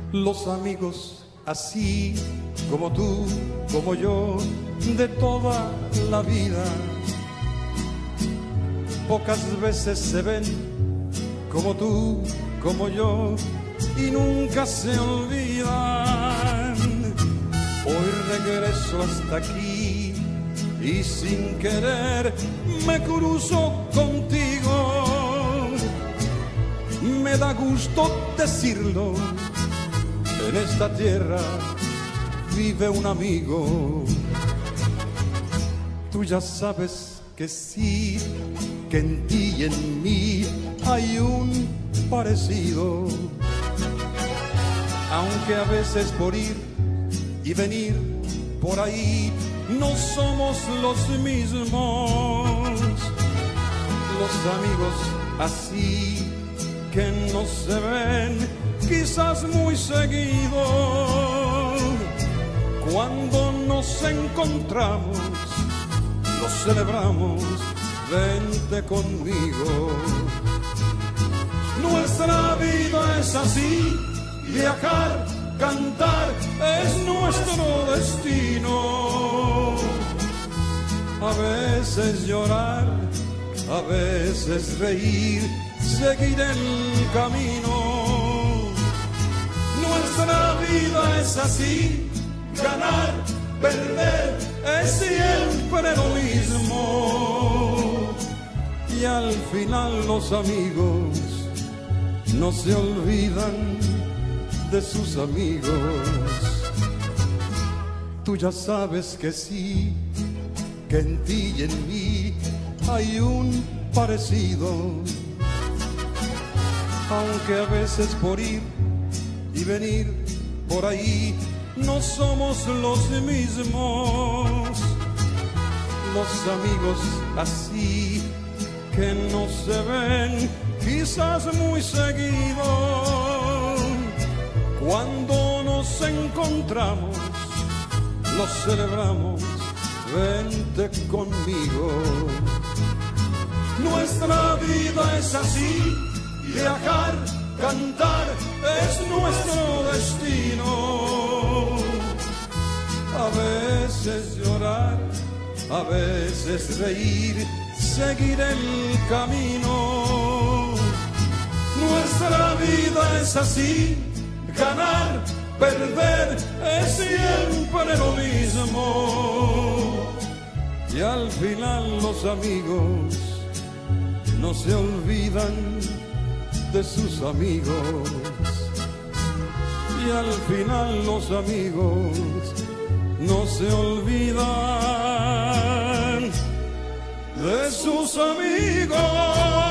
Los amigos así como tú, como yo, de toda la vida, pocas veces se ven como tú, como yo, y nunca se olvidan. Hoy regreso hasta aquí y sin querer me cruzo contigo. Me da gusto decirlo, en esta tierra vive un amigo. Tú ya sabes que sí, que en ti y en mí hay un parecido. Aunque a veces por ir y venir por ahí no somos los mismos. Los amigos así que no se ven quizás muy seguido, cuando nos encontramos lo celebramos, vente conmigo. Nuestra vida es así, viajar, cantar es nuestro destino. A veces llorar, a veces reír, seguir el camino. Nuestra vida es así, ganar, perder es siempre lo mismo. Y al final los amigos no se olvidan de sus amigos. Tú ya sabes que sí, que en ti y en mí hay un parecido. Aunque a veces por ir y venir por ahí no somos los mismos. Los amigos así que no se ven quizás muy seguido, cuando nos encontramos lo celebramos, vente conmigo. Nuestra vida es así, viajar, cantar es nuestro destino. A veces llorar, a veces reír, seguir el camino. Nuestra vida es así, ganar, perder es siempre lo mismo. Y al final los amigos no se olvidan de sus amigos. Y al final los amigos no se olvidan de sus amigos.